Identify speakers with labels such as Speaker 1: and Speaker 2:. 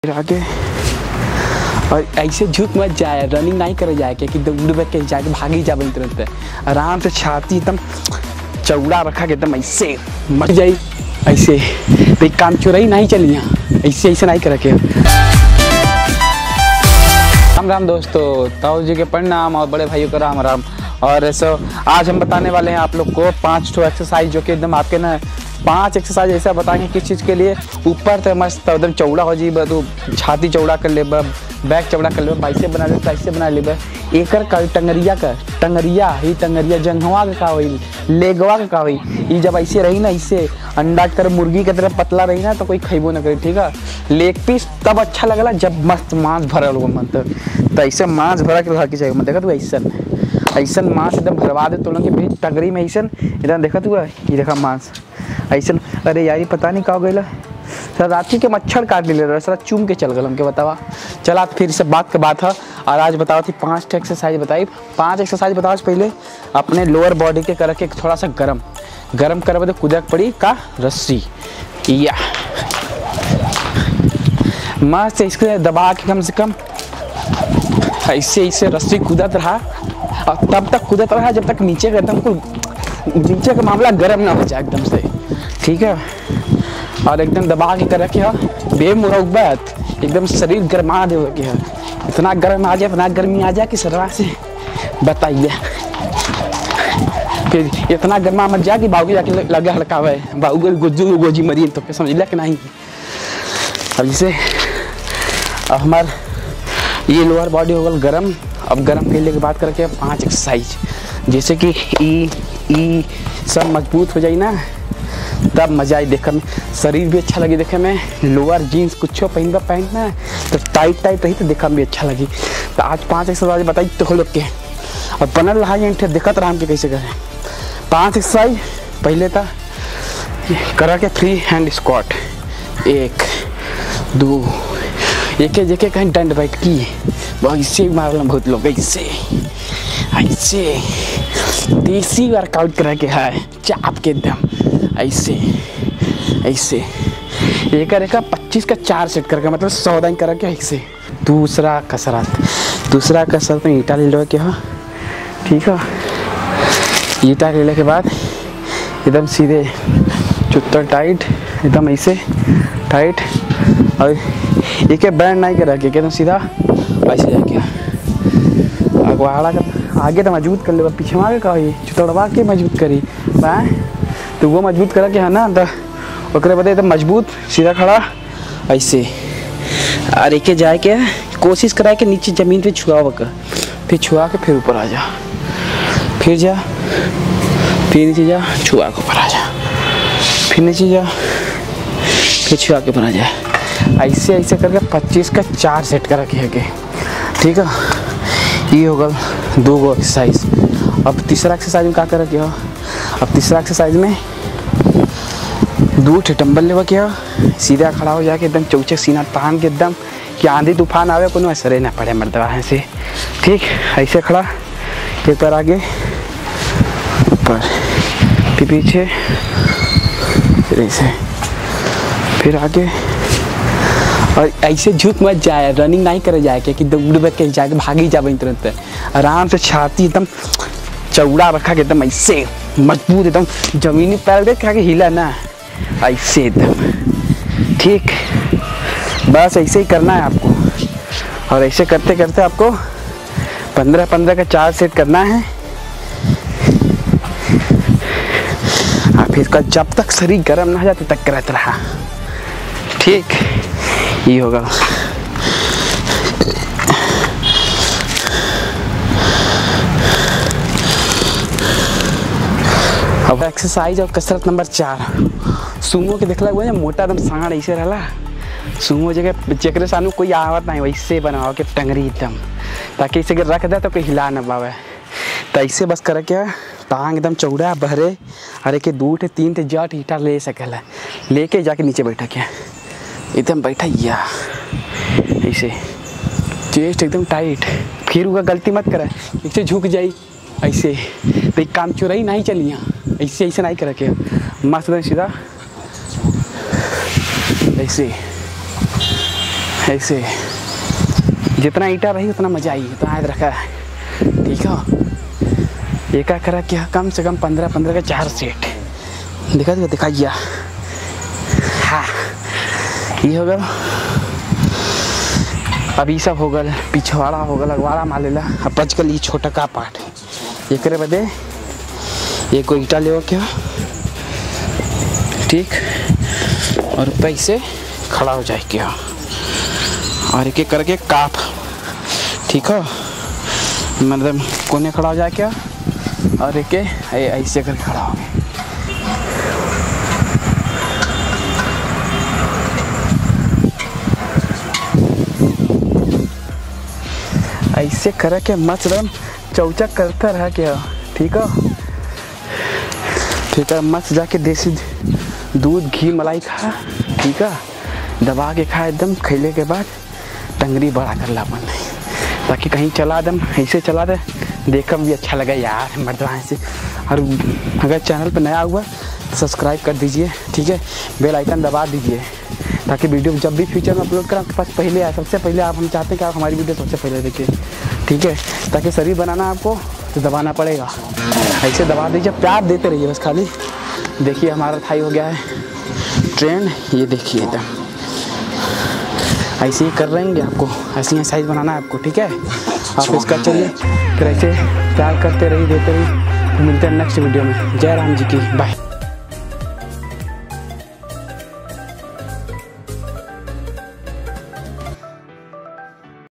Speaker 1: फिर आगे और ऐसे झुक मत जाए, रनिंग नहीं करे जाए कि दौड़ के जाके भागी जा बनी तुरंत। आराम से छाती एकदम चौड़ा रखा के एकदम ऐसे मर जाई। ऐसे तो काम चोरई नहीं चली यहाँ, ऐसे ऐसे नहीं करे के। राम राम दोस्तों, ताऊ जी के प्रणाम और बड़े भाइयों का राम राम। और ऐसा आज हम बताने वाले हैं आप लोग को 5 एक्सरसाइज जो कि एकदम आपके ना 5 एक्सरसाइज ऐसा बताएंगे किस चीज़ के लिए। ऊपर तो मस्त एकदम चौड़ा हो जी, तो छाती चौड़ा कर ले, बैक चौड़ा कर ले, बाइसेप बना ले, ट्राइसेप बना ले। एकर का टंगरिया ही टंगरिया जंघवा का होई, लेगवा का होई। ये जब ऐसे रही ना, इससे अंडा की तरह मुर्गी की तरह पतला रही ना तो कोई खइबो ना करे, ठीक है। लेग पीस तब अच्छा लगला जब मस्त मांस भरल हो, मतलब तो ऐसे मांस भरा के रखे चाहिए। मैं देखा तू ऐसा मांस एकदम भरवा दे तो लोग के टंगरी में ऐसा एकदम देखा तू, ये देखा मांस ऐसा। अरे यार ये पता नहीं का हो गया सर, रांची के मच्छर काट ले रहा सर, चूम के चल गए हमके बतावा। चला फिर से बात के बात है। और आज बताओ थी 5 एक्सरसाइज बताई। 5 एक्सरसाइज बताओ पहले अपने लोअर बॉडी के करके थोड़ा सा गरम करवे तो कूदक पड़ी का रस्सी या मस्त इसके दबा के कम से कम ऐसे रस्सी कूदत रहा और तब तक कूदत रहा जब तक नीचे का एकदम नीचे का मामला गर्म ना हो जाए एकदम से, ठीक है। और एकदम दबा के कर रखे बेमुरब्बत एकदम शरीर गर्मा दे के है। इतना गर्म आ जाए, इतना गर्मी आ जाए कि शरीर से बताइए। फिर इतना गर्मा मत जाए कि बाबू जाके लगे हड़कावे, बाबू गोजी मरी तो समझ लिया कि नहीं। अब जैसे अब हमार ये लोअर बॉडी हो गल गर्म। अब गर्म करने के बाद करके 5 एक्सरसाइज जैसे कि ई सब मजबूत हो जाए ना, तब मजा आई देखने में, शरीर भी अच्छा लगे देखे में। लोअर जीन्स कुछ पहनना तो टाइट रही तो देखने में भी अच्छा लगी। तो आज 5 एक्सरसाइज बताई तो लोग के और बनल रहा फिर देखते रहा के कैसे करें। 5 एक्सरसाइज पहले था करा के फ्री हैंड स्क्वाट, 1 2 एक कहीं डंड बैठ की ऐसे मारना बहुत लोग ऐसे देसी वर्कआउट करा के है, चाप के एकदम ऐसे एक 25 का 4 सेट करके मतलब 100 दिन करा के ऐसे। दूसरा कसरत में ईटा ले लो के, हाँ ठीक है। ईटा लेने के बाद एकदम सीधे चुत्तर टाइट एकदम ऐसे टाइट और एक बैंड नहीं करा के एकदम सीधा ऐसे जाके अगवाड़ा का आगे तो मजबूत कर ले, पीछे आगे का चुतड़वा के मजबूत करी तो वो मजबूत करा के है ना, तो ओकरे बाद एकदम मजबूत सीधा खड़ा ऐसे। और एक जाए के कोशिश करा के नीचे ज़मीन पे छुआव का, फिर छुआ के फिर ऊपर आ जा, फिर जा, फिर नीचे जा, छुआ के ऊपर आ जा, फिर नीचे जा, फिर छुआ के ऊपर आ जा। ऐसे करके 25 का 4 सेट करा के है, ठीक है। ये होगा 2 एक्सरसाइज। अब तीसरा एक्सरसाइज में क्या करा के हो, अब तीसरा एक्सरसाइज में 2 डंबल लेवा के सीधा खड़ा हो जाके एकदम चौचक सीना तान के एकदम कि आंधी तूफान आवे कोनो असर ना पड़े मर्दवा है से, ठीक। ऐसे खड़ा, एक बार आगे ऊपर फिर पीछे फिर ऐसे फिर आगे। और ऐसे झुक मत जाए, रनिंग नहीं करे जाए कि दौड़ के जाके भागी जा बनी तुरंत। आराम से छाती एकदम चौड़ा रखा के एकदम ऐसे मजबूत एकदम जमीनी पैर देख के हिला ना ऐसे एकदम, ठीक। बस ऐसे ही करना है आपको। और ऐसे करते करते आपको 15 का 4 सेट करना है। फिर जब तक शरीर गर्म ना हो जाए तब तक करते रहा, ठीक। ये होगा अब एक्सरसाइज और कसरत नंबर 4 सुमो के देखला हुआ मोटा एकदम सांड ऐसे रहला। सुमो जगह जगह सानू कोई आवत नहीं वैसे बनाओ के टंगरी एकदम, ताकि इसे रख दे तो कोई हिला ना पावे। तो ऐसे बस करे क्या टांग एकदम चौड़ा बहरे, अरे के 2 से 3 से जट ईटा ले सकेला, लेके जाके नीचे बैठा क्या एकदम बैठा या ऐसे चेस्ट एकदम टाइट। फिर वो गलती मत करे ऐसे झुक जाई ऐसे, तो एक काम चोरई नहीं चली यहाँ, ऐसे नहीं करे के मस्त सीधा ऐसे ऐसे जितना ईटा रही उतना मजा आई, उतना याद रखा है। ठीक है, एक करा क्या कम से कम 15 का 4 सेट दिखाइए। हाँ ये हो गया। अब ये सब हो गल, पिछवाड़ा हो गल, अगवाड़ा मान लेला। अब बच गल ये छोटा का पार्ट। एक बदे ये कोई ईटा ले क्या, ठीक, और पैसे खड़ा हो जाए क्या, और एक एक करके काप, ठीक है, मतलब कोने खड़ा हो जाए क्या, और एक ऐसे करके खड़ा हो गया। ऐसे कर के मस्त एकदम चौचक करता रहा क्या। ठीक है, ठीक है, मस्त जाके देसी दूध घी मलाई खा। ठीक है, दबा के खा एकदम। खैले के बाद टंगरी बड़ा कर ला अपन, ताकि कहीं चला दम ऐसे चला दे, देखने में भी अच्छा लगा यार मर्दवा ऐसे। और अगर चैनल पर नया हुआ तो सब्सक्राइब कर दीजिए। ठीक है, बेल आइकन दबा दीजिए, ताकि वीडियो जब भी फ्यूचर में अपलोड करें आपके पास पहले आए। सबसे पहले आप, हम चाहते हैं कि आप हमारी वीडियो सबसे पहले देखिए। ठीक है, ताकि शरीर बनाना आपको तो दबाना पड़ेगा, ऐसे दबा दीजिए, प्यार देते रहिए बस खाली। देखिए हमारा थाई हो गया है ट्रेंड, ये देखिए एकदम ऐसे ही कर रहेंगे आपको, ऐसे ही साइज बनाना है आपको। ठीक है, आप इसका चलिए फिर ऐसे प्यार करते रहिए, देते रहिए। मिलते हैं नेक्स्ट वीडियो में। जय राम जी की, बाय।